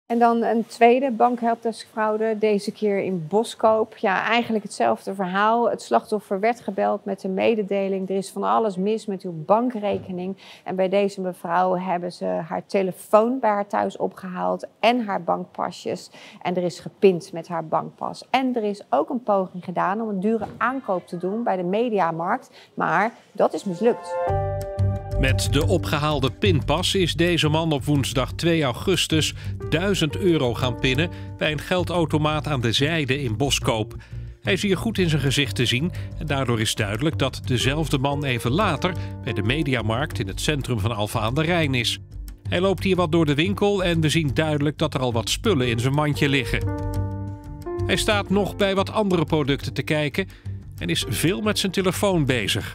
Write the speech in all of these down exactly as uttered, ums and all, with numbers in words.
En dan een tweede bankhelpdeskfraude, deze keer in Boskoop. Ja, eigenlijk hetzelfde verhaal. Het slachtoffer werd gebeld met de mededeling: er is van alles mis met uw bankrekening. En bij deze mevrouw hebben ze haar telefoon bij haar thuis opgehaald en haar bankpasjes. En er is gepind met haar bankpas. En er is ook een poging gedaan om een dure aankoop te doen bij de Mediamarkt. Maar dat is mislukt. Met de opgehaalde pinpas is deze man op woensdag twee augustus duizend euro gaan pinnen bij een geldautomaat aan de zijde in Boskoop. Hij is hier goed in zijn gezicht te zien en daardoor is duidelijk dat dezelfde man even later bij de Mediamarkt in het centrum van Alphen aan de Rijn is. Hij loopt hier wat door de winkel en we zien duidelijk dat er al wat spullen in zijn mandje liggen. Hij staat nog bij wat andere producten te kijken en is veel met zijn telefoon bezig.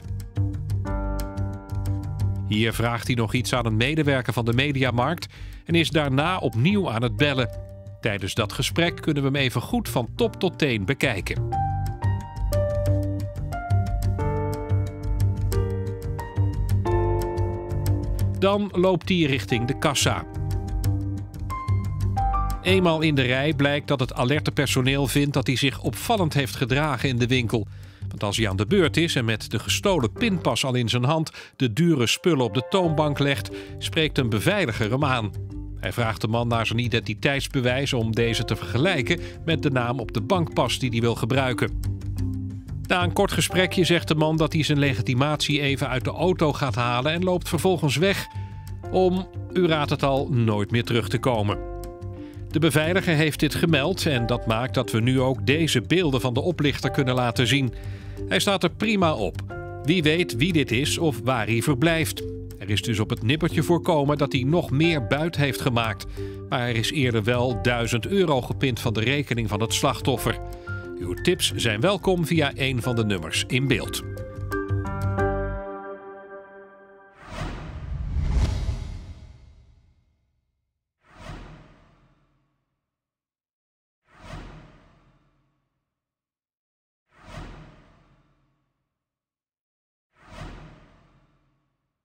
Hier vraagt hij nog iets aan een medewerker van de Mediamarkt en is daarna opnieuw aan het bellen. Tijdens dat gesprek kunnen we hem even goed van top tot teen bekijken. Dan loopt hij richting de kassa. Eenmaal in de rij blijkt dat het alerte personeel vindt dat hij zich opvallend heeft gedragen in de winkel. Want als hij aan de beurt is en met de gestolen pinpas al in zijn hand de dure spullen op de toonbank legt, spreekt een beveiliger hem aan. Hij vraagt de man naar zijn identiteitsbewijs om deze te vergelijken met de naam op de bankpas die hij wil gebruiken. Na een kort gesprekje zegt de man dat hij zijn legitimatie even uit de auto gaat halen en loopt vervolgens weg om, u raadt het al, nooit meer terug te komen. De beveiliger heeft dit gemeld en dat maakt dat we nu ook deze beelden van de oplichter kunnen laten zien. Hij staat er prima op. Wie weet wie dit is of waar hij verblijft. Er is dus op het nippertje voorkomen dat hij nog meer buit heeft gemaakt. Maar er is eerder wel duizend euro gepind van de rekening van het slachtoffer. Uw tips zijn welkom via een van de nummers in beeld.